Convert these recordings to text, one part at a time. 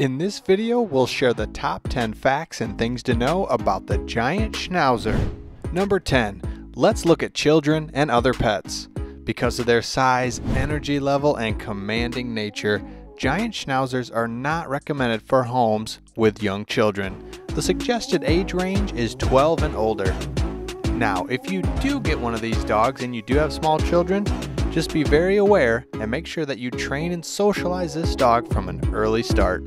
In this video, we'll share the top 10 facts and things to know about the Giant Schnauzer. Number 10. Let's look at children and other pets. Because of their size, energy level, and commanding nature, Giant Schnauzers are not recommended for homes with young children. The suggested age range is 12 and older. Now, if you do get one of these dogs and you do have small children, just be very aware and make sure that you train and socialize this dog from an early start.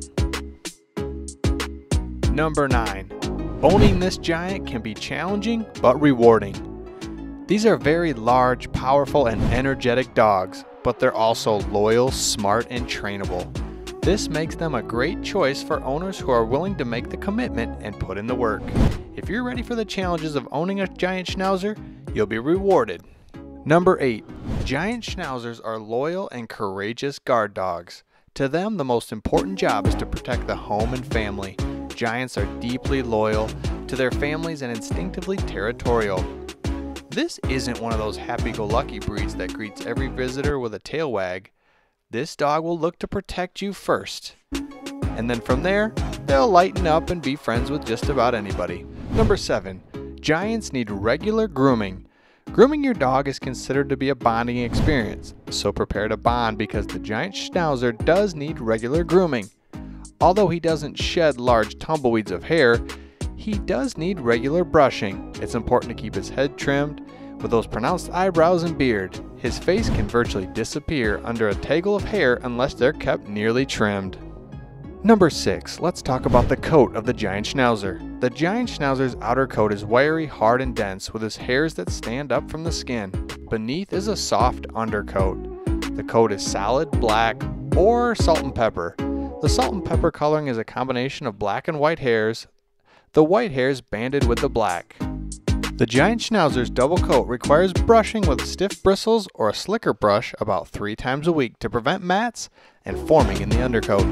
Number 9. Owning this giant can be challenging but rewarding. These are very large, powerful, and energetic dogs, but they're also loyal, smart, and trainable. This makes them a great choice for owners who are willing to make the commitment and put in the work. If you're ready for the challenges of owning a Giant Schnauzer, you'll be rewarded. Number 8. Giant Schnauzers are loyal and courageous guard dogs. To them, the most important job is to protect the home and family. Giants are deeply loyal to their families and instinctively territorial. This isn't one of those happy-go-lucky breeds that greets every visitor with a tail wag. This dog will look to protect you first. And then from there, they'll lighten up and be friends with just about anybody. Number 7. Giants need regular grooming. Grooming your dog is considered to be a bonding experience, so prepare to bond because the Giant Schnauzer does need regular grooming. Although he doesn't shed large tumbleweeds of hair, he does need regular brushing. It's important to keep his head trimmed. With those pronounced eyebrows and beard, his face can virtually disappear under a tangle of hair unless they're kept nearly trimmed. Number 6. Let's talk about the coat of the Giant Schnauzer. The Giant Schnauzer's outer coat is wiry, hard, and dense with his hairs that stand up from the skin. Beneath is a soft undercoat. The coat is solid black or salt and pepper. The salt and pepper coloring is a combination of black and white hairs, the white hairs banded with the black. The Giant Schnauzer's double coat requires brushing with stiff bristles or a slicker brush about 3 times a week to prevent mats and forming in the undercoat.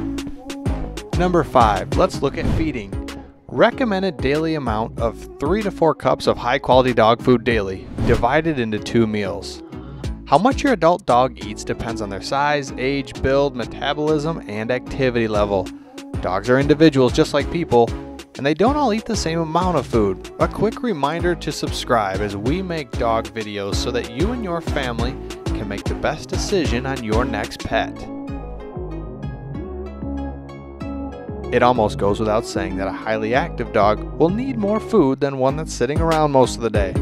Number 5. Let's look at feeding. Recommended daily amount of 3 to 4 cups of high quality dog food daily, divided into 2 meals. How much your adult dog eats depends on their size, age, build, metabolism, and activity level. Dogs are individuals just like people, and they don't all eat the same amount of food. A quick reminder to subscribe as we make dog videos so that you and your family can make the best decision on your next pet. It almost goes without saying that a highly active dog will need more food than one that's sitting around most of the day.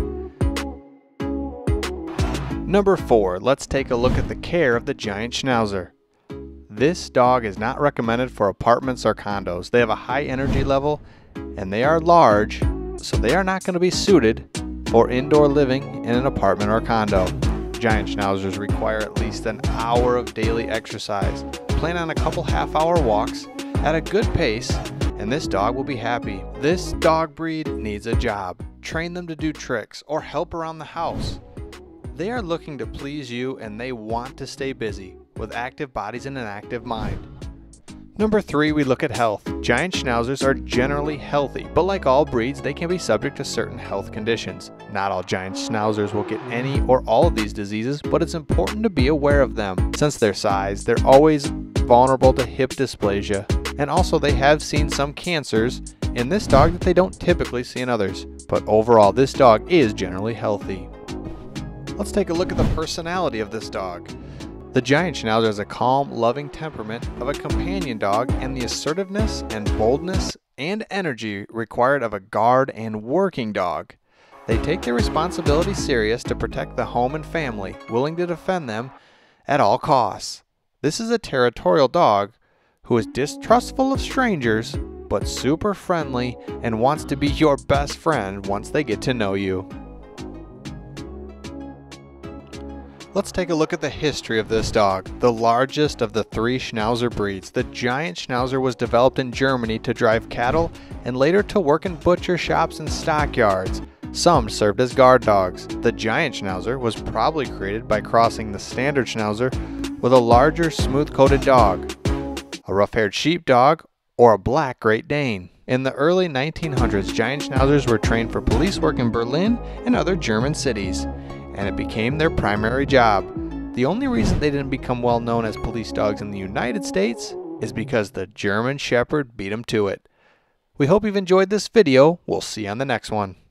Number 4. Let's take a look at the care of the Giant Schnauzer. This dog is not recommended for apartments or condos. They have a high energy level and they are large, so they are not going to be suited for indoor living in an apartment or condo. Giant Schnauzers require at least an hour of daily exercise. Plan on a couple half-hour walks at a good pace, and this dog will be happy. This dog breed needs a job. Train them to do tricks or help around the house. They are looking to please you and they want to stay busy with active bodies and an active mind. Number 3, we look at health. Giant Schnauzers are generally healthy, but like all breeds, they can be subject to certain health conditions. Not all Giant Schnauzers will get any or all of these diseases, but it's important to be aware of them. Since their size, they're always vulnerable to hip dysplasia, and also they have seen some cancers in this dog that they don't typically see in others. But overall, this dog is generally healthy. Let's take a look at the personality of this dog. The Giant Schnauzer has a calm, loving temperament of a companion dog and the assertiveness and boldness and energy required of a guard and working dog. They take their responsibility serious to protect the home and family, willing to defend them at all costs. This is a territorial dog who is distrustful of strangers, but super friendly and wants to be your best friend once they get to know you. Let's take a look at the history of this dog. The largest of the 3 Schnauzer breeds, the Giant Schnauzer was developed in Germany to drive cattle and later to work in butcher shops and stockyards. Some served as guard dogs. The Giant Schnauzer was probably created by crossing the standard Schnauzer with a larger, smooth-coated dog, a rough-haired sheepdog, or a black Great Dane. In the early 1900s, Giant Schnauzers were trained for police work in Berlin and other German cities, and it became their primary job. The only reason they didn't become well known as police dogs in the United States is because the German Shepherd beat him to it. We hope you've enjoyed this video. We'll see you on the next one.